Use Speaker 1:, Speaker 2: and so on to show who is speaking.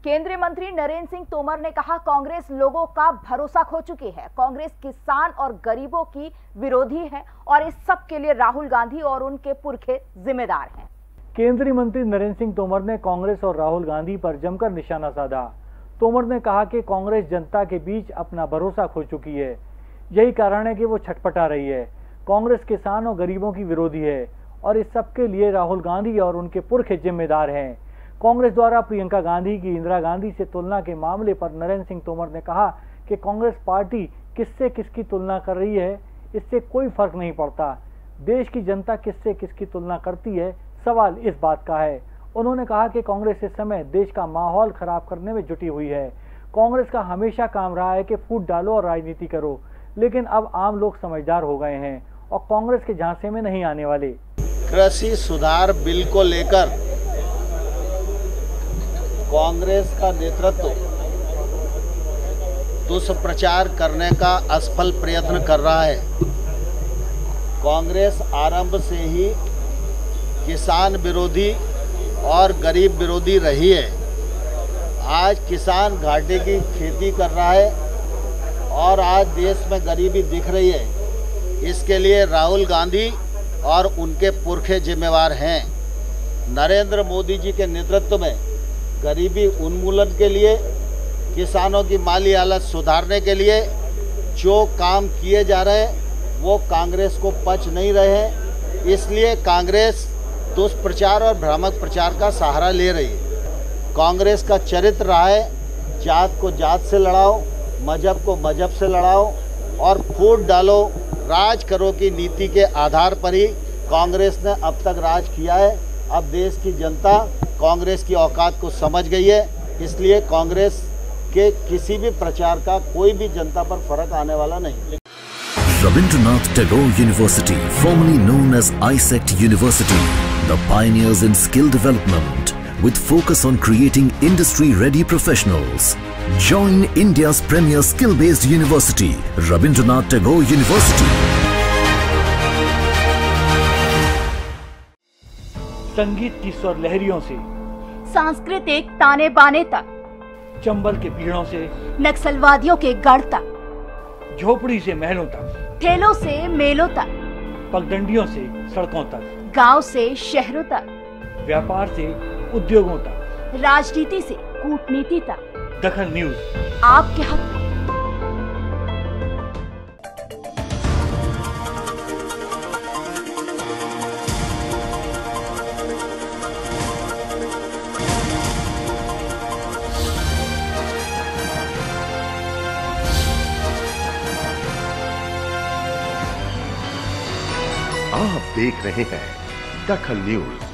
Speaker 1: केंद्रीय मंत्री नरेंद्र सिंह तोमर ने कहा, कांग्रेस लोगों का भरोसा खो चुकी है। कांग्रेस किसान और गरीबों की विरोधी है और इस सब के लिए राहुल गांधी और उनके पुरखे जिम्मेदार हैं।
Speaker 2: केंद्रीय मंत्री नरेंद्र सिंह तोमर ने कांग्रेस और राहुल गांधी पर जमकर निशाना साधा। तोमर ने कहा कि कांग्रेस जनता के बीच अपना भरोसा खो चुकी है, यही कारण है कि वो छटपटा रही है। कांग्रेस किसान और गरीबों की विरोधी है और इस सब के लिए राहुल गांधी और उनके पुरखे जिम्मेदार हैं। कांग्रेस द्वारा प्रियंका गांधी की इंदिरा गांधी से तुलना के मामले पर नरेंद्र सिंह तोमर ने कहा कि कांग्रेस पार्टी किससे किसकी तुलना कर रही है, इससे कोई फर्क नहीं पड़ता। देश की जनता किससे किसकी तुलना करती है, सवाल इस बात का है। उन्होंने कहा कि कांग्रेस इस समय देश का माहौल खराब करने में जुटी हुई है। कांग्रेस का हमेशा काम रहा है कि फूट डालो और राजनीति करो, लेकिन अब आम लोग समझदार हो गए हैं और कांग्रेस के झांसे में नहीं आने वाले।
Speaker 3: कृषि सुधार बिल को लेकर कांग्रेस का नेतृत्व दुष्प्रचार करने का असफल प्रयत्न कर रहा है। कांग्रेस आरंभ से ही किसान विरोधी और गरीब विरोधी रही है। आज किसान घाटे की खेती कर रहा है और आज देश में गरीबी दिख रही है। इसके लिए राहुल गांधी और उनके पुरखे जिम्मेवार हैं। नरेंद्र मोदी जी के नेतृत्व में गरीबी उन्मूलन के लिए, किसानों की माली हालत सुधारने के लिए जो काम किए जा रहे हैं वो कांग्रेस को पच नहीं रहे हैं। इसलिए कांग्रेस दुष्प्रचार और भ्रामक प्रचार का सहारा ले रही है। कांग्रेस का चरित्र रहा है, जात को जात से लड़ाओ, मजहब को मजहब से लड़ाओ और फूट डालो, राज करो की नीति के आधार पर ही कांग्रेस ने अब तक राज किया है। अब देश की जनता कांग्रेस की औकात को समझ गई है, इसलिए कांग्रेस के किसी भी प्रचार का कोई भी जनता पर फर्क आने वाला नहीं।
Speaker 4: Rabindranath Tagore University, formerly known as ISECT University, the pioneers in skill development with focus on creating industry-ready professionals. Join India's premier skill-based university, Rabindranath Tagore University.
Speaker 2: संगीत की स्वर लहरियों से
Speaker 1: सांस्कृतिक ताने बाने तक,
Speaker 2: चंबल के पीड़ों से
Speaker 1: नक्सलवादियों के गढ़ तक,
Speaker 2: झोपड़ी से महलों तक,
Speaker 1: ठेलों से मेलों तक,
Speaker 2: पगडंडियों से सड़कों तक,
Speaker 1: गांव से शहरों तक,
Speaker 2: व्यापार से उद्योगों तक,
Speaker 1: राजनीति से कूटनीति तक,
Speaker 2: दखल न्यूज
Speaker 1: आपके हक में।
Speaker 5: आप देख रहे हैं दखल न्यूज।